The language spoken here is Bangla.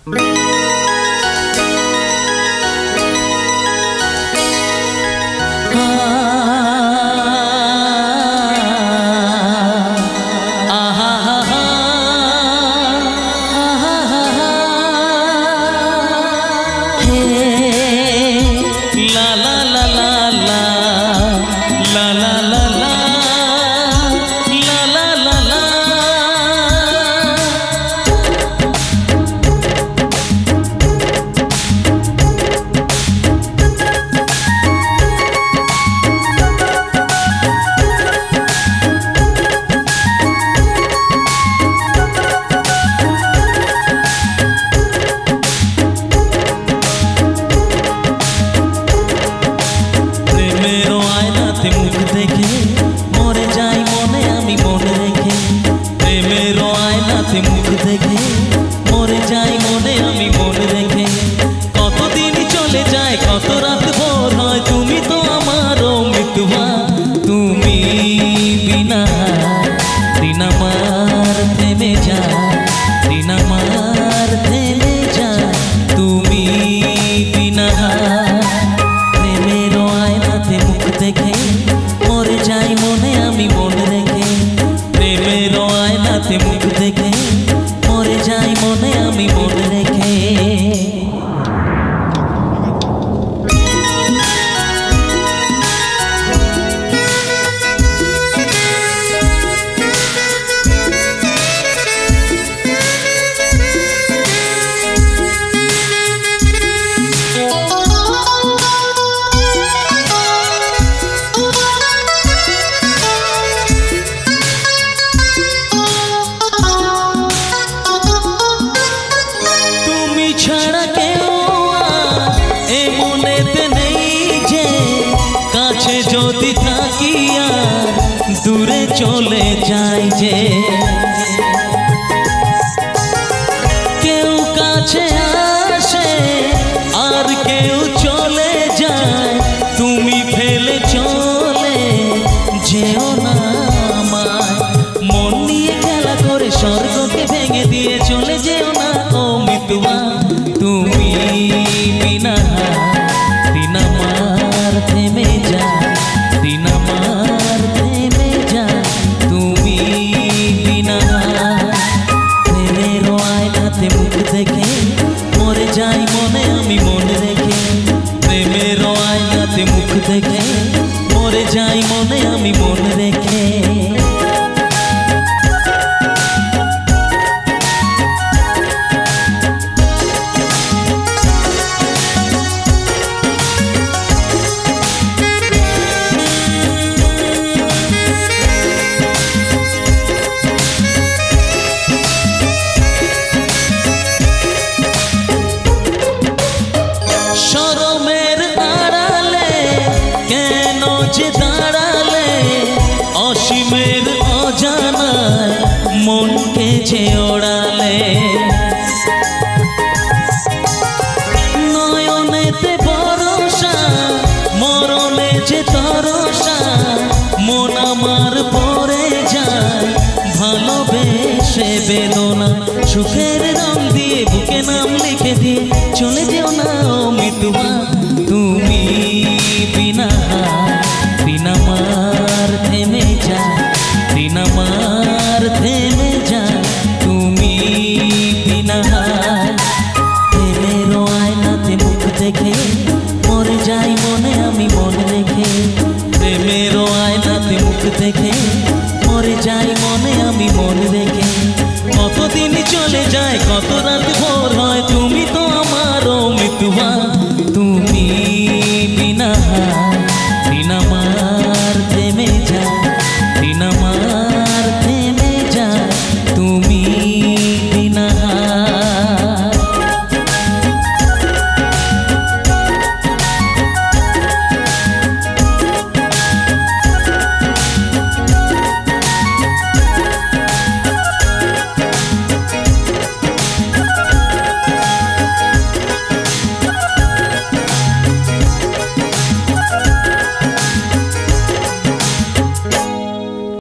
दूरे चले जाए जे केउ काछे आसे आर केउ चले जाए तुमी फेले चले जेओ ना आमाय मन निये खेला करे स्वर्गके भेंगे दिए चले जेओ ना ओ मितुआ तुमी बिना दिन आमार थेमे যায় दिन आमार थेमे যায় তুমি বিনা প্রেমের আয়নাতে মুখ দেখে মরে যাই মনে আমি মনে রেখে প্রেমের আয়নাতে মুখ দেখে মরে যাই মনে আমি মনে রেখে অসীমের অজানায় মনকে যে ওড়ালে নয়নেতে ভরসা মরণে যে তরসা মন আমার পড়ে যায় ভালোবেসে বেদনা সুখের রং দিয়ে বুকে নাম লিখে দিয়ে চলে যেও না ও মিতুয়া তুমি বিনা दिन आमार थेमे যায় दिन आमार थेमे যায় তুমি বিনা প্রেমের আয়নাতে মুখ দেখে মরে যাই মনে আমি মনে রেখে প্রেমের আয়নাতে মুখ দেখে মরে যাই মনে আমি মনে রেখে কতদিন চলে যায় কত রাত ভোর হয় তুমি